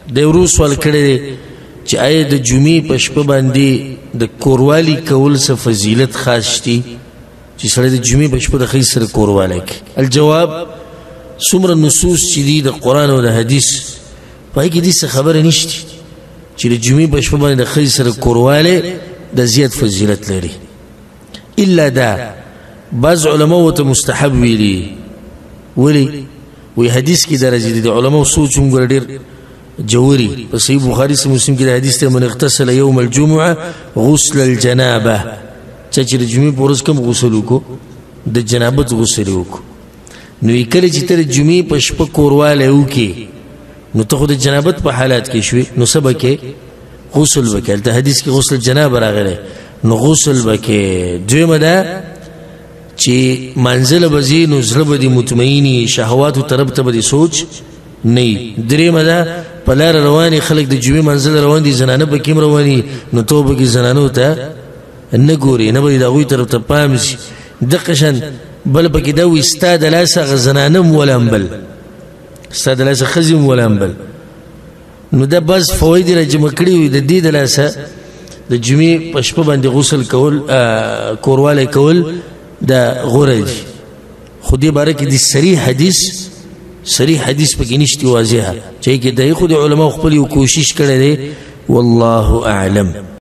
د ورو سوال کړی چې آیا د جمعې په شپه باندې د کوروالي کول څه فضیلت خاص شته چې سړی د جمعې په شپه د ښځې سره کوروالی کوي؟ الجواب څومره نصوص چې دي د قرآن او د حدیث په هغې کې دې څه خبره نشته چې د جمعې په شپه باندې د ښځې سره کوروالی د زیات فضیلت لري، الا دا بعض علماء ورته مستحب ویلي. ولې؟ وی حدیث کې درجه دي د علماء سوچ هم ګوره ډېر جووري. په صحیح بخاري سره مسلم کې د حدیث ته من اغتسل یوم الجمعه غسل الجنابه، چا چې د جمعې په ورځ کوم غسل وکړو د جنابت غسل وکړو، نو کله چې ته د جمعې په شپه کوروالی وکړې نو ته خو د جنابت په حالات کې شوې، نو څه به کې؟ غسل به کې. هلته حدیث کې غسل جنابه راغلی، نو غسل به کې. دویمه ده چې منزله به ځي نو زړه به دې مطمئني، شهواتو طرف ته به دې سوچ نه وي. درېیمه ده په لاره روانې خلک د جمعې منزله روان دي، زنانه به کې هم رواني، نو ته به کې زنانو ته نه ګورې، نه به دې د هغوی طرف ته پام شي. دقه شان بل پکې دا وي ستا د لاسه هغه زنانه هم ولامبل، ستا د لاسه ښځې هم ولامبل. نو دا بعض فواید یې را جمع کړي وي د دې د لاسه د جمعې په شپه باندې غسل کول کوروالی کول دا غوره دي. خو دې باره کې د صریح حدیث پکې نشته واضحه، چې کې د خو د علماء خپل یو کوشش کړی دی. والله اعلم.